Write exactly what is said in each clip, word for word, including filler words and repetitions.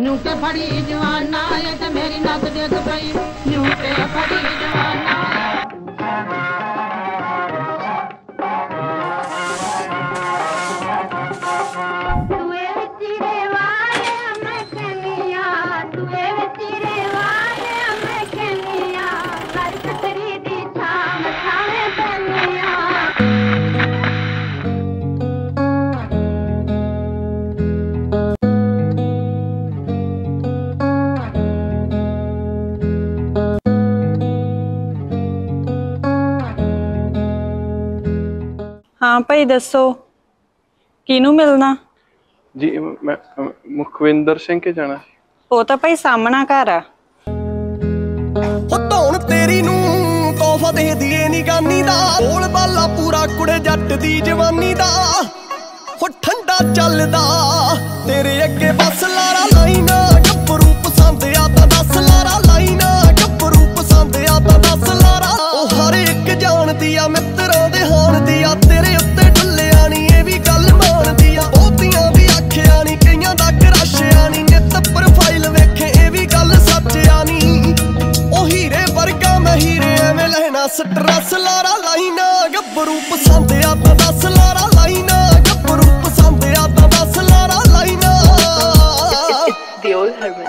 New के फड़ी जवाना ये ते मेरी नक देख पई न्यू के फड़ी जवाना हाँ भाई दसो किनू मिलना जी मैं मुखविंदर सिंह के जाना वो तो भाई सामना घर आ तेरी नू तोहफा दे दिए नी गानी दा बोल बाला पूरा कुड़े जट दी जवानी दा हो ठंडा चलदा तेरे अगे बस लारा लाइना गब्बरू पसंद आता दस लारा लाइना गब्बरू पसंद आता दस लारा ओ हर एक जानदी आ मित्रों दे हान दी आ तेरे उत्ते ढुल्लिया नी ए भी गल मानदी आ बहुतियां दी आखिया नी कईयां दा कराशिया नी नित प्रोफाइल वेखे ए भी गल सच्चिया नी ओ हीरे वर्गा मैं हीरे एवें लहना स्ट्रेस लारा लाइना गब्बरू पसंद आता दस लारा लाइना गब्बरू पसंद आता दस लारा लाइना The old hermit.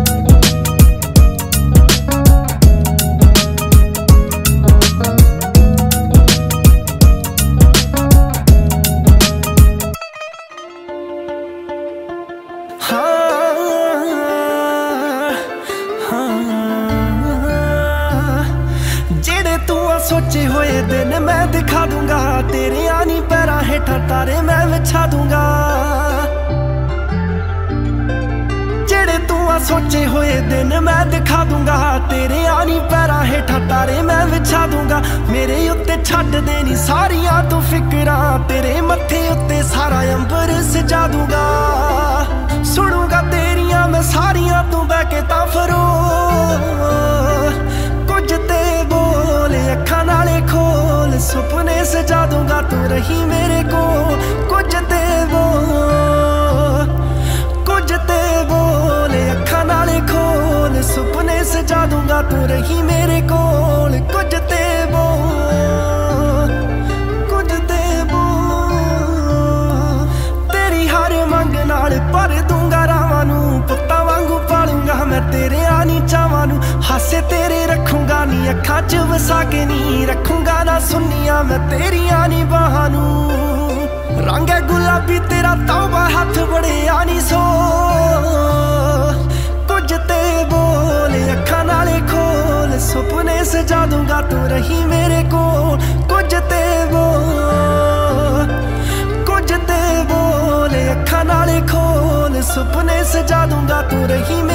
सोचे हुए दिन मैं दिखा दूंगा तेरे आनी पैरा हेठा तारे मैं बिछा दूंगा जेड़े तू आ सोचे हुए दिन मैं दिखा दूंगा तेरे आनी पैरा हेठा तारे मैं बिछा दूंगा मेरे उत्ते छड्ड देनी सारियां तू फिकरा तेरे मत्थे उत्ते सारा अंबर सजा दूंगा सुनूंगा तेरियां मैं सारियां तू बह के तां फरो कुछ ते बोल अखां नाले खोल सुपने सजा दूंगा तू रही मेरे को कुछ ते बोल कुछ ते बोल अखां नाले खोल सुपने सजा दूंगा तू रही मेरे कोल कुछ ते बोल कुछ ते बोल तेरी हर मंग नाल भर दूंगा रावां नू पुत्तां वांगू पालूंगा मैं तेरे आनी चावां नू हासे तेरे रखूंगा नी अखां च वसा के नी रखूंगा ना सुनिया मैं तेरियां नी बाहां नू रंग है गुलाबी तेरा तौबा हाथ बड़े आनी सो कुछ ते बोल अखां नाले खोल सुपने सजा दूंगा तू रही मेरे कोल कुछ ते बोल कुछ ते बोल अखां नाले खोल सुपने सजा दूंगा तू रही